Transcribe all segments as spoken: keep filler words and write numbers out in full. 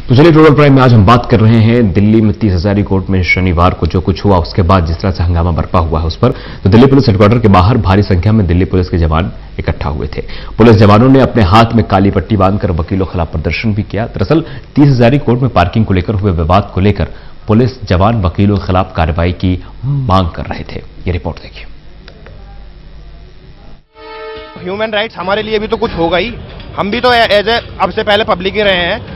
तो चलिए total prime में आज हम बात कर रहे हैं दिल्ली में तीस हजारी कोर्ट में शनिवार को जो कुछ हुआ उसके बाद जिस तरह से हंगामा बरपा हुआ है उस पर। तो दिल्ली पुलिस हेडक्वार्टर के बाहर भारी संख्या में दिल्ली पुलिस के जवान इकट्ठा हुए थे। पुलिस जवानों ने अपने हाथ में काली पट्टी बांधकर वकीलों के खिलाफ प्रदर्शन भी किया। दरअसल तीस हजारी कोर्ट में पार्किंग को लेकर हुए विवाद को लेकर पुलिस जवान वकीलों के खिलाफ कार्रवाई की मांग कर रहे थे। ये रिपोर्ट देखिए। ह्यूमन राइट्स हमारे लिए भी तो कुछ होगा ही, हम भी तो एज ए अब से पहले पब्लिक ही रहे हैं।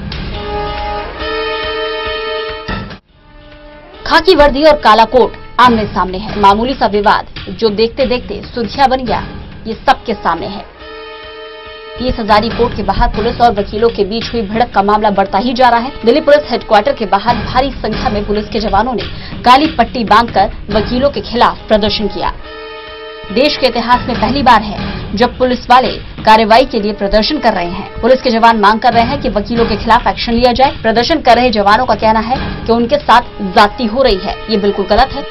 खाकी वर्दी और काला कोट आमने सामने है। मामूली सा विवाद जो देखते देखते सुर्खियां बन गया, ये सबके सामने है। तीस हजारी कोर्ट के बाहर पुलिस और वकीलों के बीच हुई भिड़ंत का मामला बढ़ता ही जा रहा है। दिल्ली पुलिस हेडक्वार्टर के बाहर भारी संख्या में पुलिस के जवानों ने काली पट्टी बांधकर वकीलों के खिलाफ प्रदर्शन किया। देश के इतिहास में पहली बार है जब पुलिस वाले कार्रवाई के लिए प्रदर्शन कर रहे हैं। पुलिस के जवान मांग कर रहे हैं कि वकीलों के खिलाफ एक्शन लिया जाए। प्रदर्शन कर रहे जवानों का कहना है कि उनके साथ ज्यादती हो रही है, ये बिल्कुल गलत है।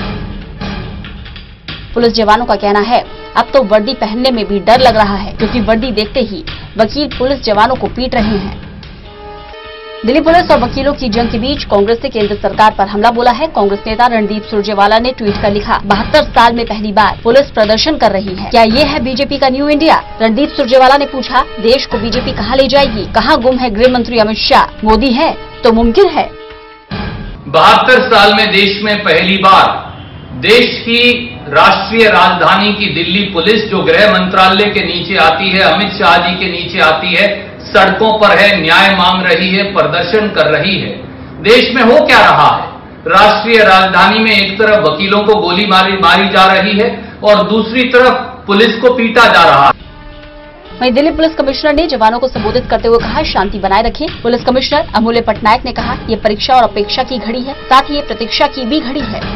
पुलिस जवानों का कहना है अब तो वर्दी पहनने में भी डर लग रहा है क्योंकि वर्दी देखते ही वकील पुलिस जवानों को पीट रहे हैं। दिल्ली पुलिस और वकीलों की जंग के बीच कांग्रेस ने केंद्र सरकार पर हमला बोला है। कांग्रेस नेता रणदीप सुरजेवाला ने ट्वीट कर लिखा, बहत्तर साल में पहली बार पुलिस प्रदर्शन कर रही है, क्या ये है बीजेपी का न्यू इंडिया? रणदीप सुरजेवाला ने पूछा, देश को बीजेपी कहाँ ले जाएगी? कहाँ गुम है गृह मंत्री अमित शाह? मोदी है तो मुमकिन है। बहत्तर साल में देश में पहली बार देश की राष्ट्रीय राजधानी की दिल्ली पुलिस जो गृह मंत्रालय के नीचे आती है, अमित शाह जी के नीचे आती है, सड़कों पर है, न्याय मांग रही है, प्रदर्शन कर रही है। देश में हो क्या रहा है? राष्ट्रीय राजधानी में एक तरफ वकीलों को गोली मारी मारी जा रही है और दूसरी तरफ पुलिस को पीटा जा रहा है। वहीं दिल्ली पुलिस कमिश्नर ने जवानों को संबोधित करते हुए कहा, शांति बनाए रखें। पुलिस कमिश्नर अमूल्य पटनायक ने कहा, ये परीक्षा और अपेक्षा की घड़ी है, साथ ही ये प्रतीक्षा की भी घड़ी है।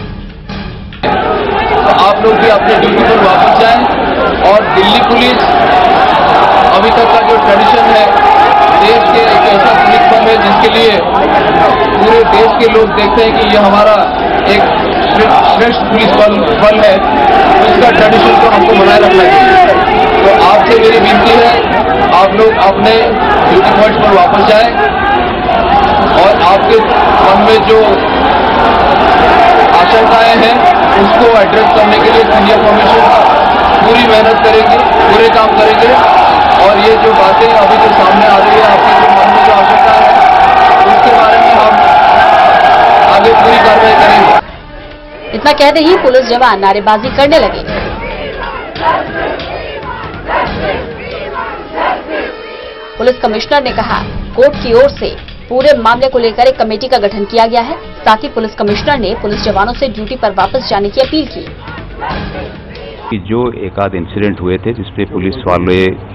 तो आप लोग भी अपने ड्यूटी पर वापस जाएं और दिल्ली पुलिस अभी तक का जो ट्रेडिशन है, देश के एक ऐसा पुलिस बल है जिसके लिए पूरे देश के लोग देखते हैं कि ये हमारा एक श्रेष्ठ पुलिस बल बल है, तो इसका ट्रेडिशन को हमको बनाए रखना चाहिए। तो आपसे मेरी विनती है, आप लोग अपने ड्यूटी पॉइंट्स पर वापस जाएं और आपके मन में जो आशंकाएं हैं उसको एड्रेस करने के लिए सीनियर कमिश्नर पूरी मेहनत करेंगे, पूरे काम करेंगे और ये जो बातें अभी जो सामने आ रही है, आपके जो मन में जो आशंका है उसके बारे में हम आगे पूरी कार्रवाई करेंगे। इतना कहते ही पुलिस जवान नारेबाजी करने लगे। पुलिस कमिश्नर ने कहा, कोर्ट की ओर से पूरे मामले को लेकर एक कमेटी का गठन किया गया है। साथ ही पुलिस कमिश्नर ने पुलिस जवानों से ड्यूटी पर वापस जाने की अपील की। कि जो एक आध इंसिडेंट हुए थे जिसपे पुलिस वाले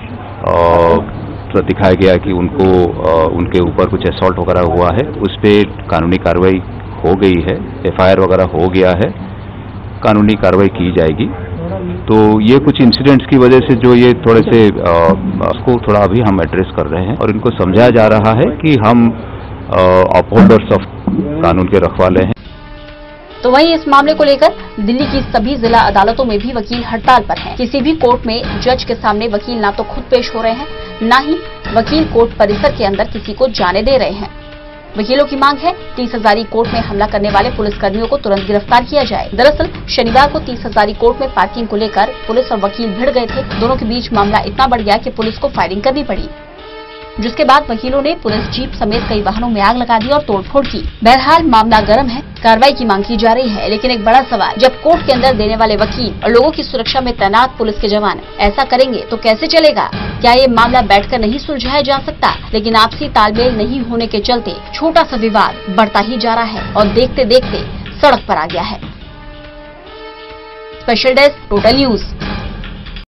तो दिखाया गया कि उनको आ, उनके ऊपर कुछ असॉल्ट वगैरह हुआ है, उस पर कानूनी कार्रवाई हो गई है, एफ आई आर वगैरह हो गया है, कानूनी कार्रवाई की जाएगी। तो ये कुछ इंसिडेंट्स की वजह से जो ये थोड़े से उसको थोड़ा अभी हम एड्रेस कर रहे हैं और इनको समझाया जा रहा है कि हम अपहोल्डर्स ऑफ कानून के रखवाले हैं। तो वहीं इस मामले को लेकर दिल्ली की सभी जिला अदालतों में भी वकील हड़ताल पर हैं। किसी भी कोर्ट में जज के सामने वकील ना तो खुद पेश हो रहे हैं, ना ही वकील कोर्ट परिसर के अंदर किसी को जाने दे रहे हैं। वकीलों की मांग है तीस हजारी कोर्ट में हमला करने वाले पुलिसकर्मियों को तुरंत गिरफ्तार किया जाए। दरअसल शनिवार को तीस हजारी कोर्ट में पार्किंग को लेकर पुलिस और वकील भिड़ गए थे। दोनों के बीच मामला इतना बढ़ गया कि पुलिस को फायरिंग करनी पड़ी, जिसके बाद वकीलों ने पुलिस जीप समेत कई वाहनों में आग लगा दी और तोड़फोड़ की। बहरहाल मामला गर्म है, कार्रवाई की मांग की जा रही है। लेकिन एक बड़ा सवाल, जब कोर्ट के अंदर देने वाले वकील और लोगों की सुरक्षा में तैनात पुलिस के जवान ऐसा करेंगे तो कैसे चलेगा? क्या ये मामला बैठकर नहीं सुलझाया जा सकता? लेकिन आपसी तालमेल नहीं होने के चलते छोटा सा विवाद बढ़ता ही जा रहा है और देखते देखते सड़क पर आ गया है। Special desk, total news.